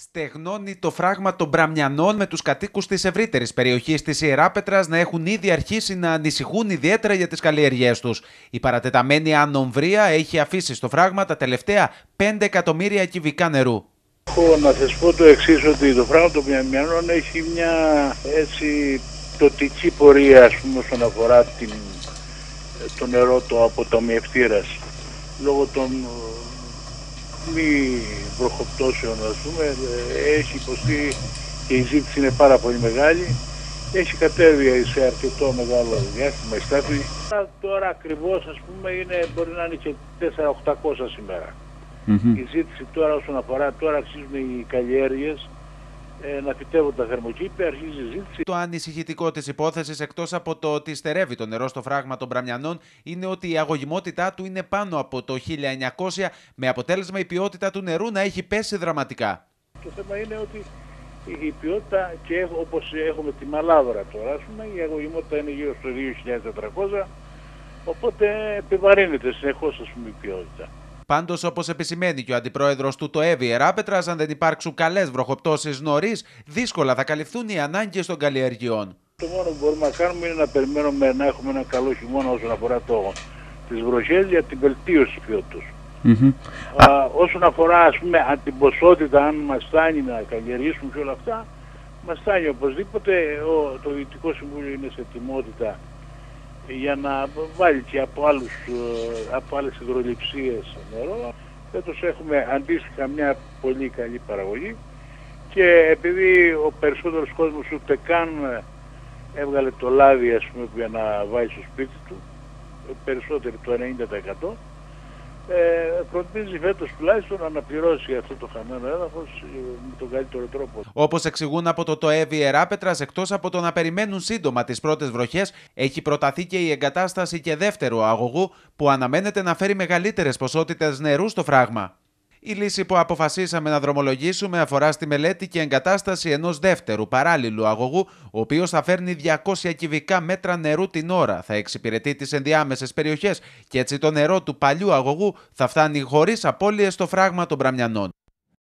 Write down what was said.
Στεγνώνει το φράγμα των Μπραμιανών, με τους κατοίκους της ευρύτερης περιοχής της Ιεράπετρας να έχουν ήδη αρχίσει να ανησυχούν ιδιαίτερα για τις καλλιεργίες τους. Η παρατεταμένη ανομβρία έχει αφήσει στο φράγμα τα τελευταία 5 εκατομμύρια κυβικά νερού. Έχω να σας πω το εξής, ότι το φράγμα των Μπραμιανών έχει μια έτσι πτωτική πορεία, ας πούμε, όσον αφορά το νερό το αποταμιευτήρας. Λόγω των μη βροχοπτώσεων, ας πούμε, έχει υποστεί και η ζήτηση είναι πάρα πολύ μεγάλη. Έχει κατέβει σε αρκετό μεγάλο διάστημα η στάθμη. Τώρα ακριβώς, ας πούμε, μπορεί να είναι και 4.800 σήμερα. Η ζήτηση τώρα, όσον αφορά, τώρα αρχίζουν οι καλλιέργειες να φυτεύουν τα θερμοκήπια, αρχίζει η ζήτηση. Το ανησυχητικό της υπόθεσης, εκτός από το ότι στερεύει το νερό στο φράγμα των Μπραμιανών, είναι ότι η αγωγημότητά του είναι πάνω από το 1900, με αποτέλεσμα η ποιότητα του νερού να έχει πέσει δραματικά. Το θέμα είναι ότι η ποιότητα, και όπως έχουμε τη Μαλάβρα τώρα, ας πούμε, η αγωγημότητα είναι γύρω στο 2.400, οπότε επιβαρύνεται συνεχώς, ας πούμε, η ποιότητα. Πάντως, όπως επισημαίνει και ο αντιπρόεδρος του ΤΟΕΒ Ιεράπετρας, αν δεν υπάρξουν καλές βροχοπτώσεις νωρίς, δύσκολα θα καλυφθούν οι ανάγκες των καλλιεργειών. Το μόνο που μπορούμε να κάνουμε είναι να περιμένουμε να έχουμε ένα καλό χειμώνα όσον αφορά τις βροχές, για την βελτίωση της ποιότητας. Όσον αφορά, ας πούμε, την ποσότητα, αν μας φτάνει να καλλιεργήσουμε και όλα αυτά, μας φτάνει οπωσδήποτε. Το Διοικητικό Συμβούλιο είναι σε ετοιμότητα για να βάλει και από άλλες υδρολειψίες νερό. Φέτος έχουμε αντίστοιχα μια πολύ καλή παραγωγή, και επειδή ο περισσότερος κόσμος ούτε καν έβγαλε το λάδι, ας πούμε, για να βάλει στο σπίτι του, περισσότερο το 90%, προτιμίζει φέτος τουλάχιστον να αναπληρώσει αυτό το χαμένο έδαφος με τον καλύτερο τρόπο. Όπως εξηγούν από το ΤΟΕΒ Ιεράπετρας, εκτός από το να περιμένουν σύντομα τις πρώτες βροχές, έχει προταθεί και η εγκατάσταση και δεύτερου αγωγού, που αναμένεται να φέρει μεγαλύτερες ποσότητες νερού στο φράγμα. Η λύση που αποφασίσαμε να δρομολογήσουμε αφορά στη μελέτη και εγκατάσταση ενός δεύτερου παράλληλου αγωγού, ο οποίος θα φέρνει 200 κυβικά μέτρα νερού την ώρα, θα εξυπηρετεί τις ενδιάμεσες περιοχές και έτσι το νερό του παλιού αγωγού θα φτάνει χωρίς απώλειες στο φράγμα των Μπραμιανών.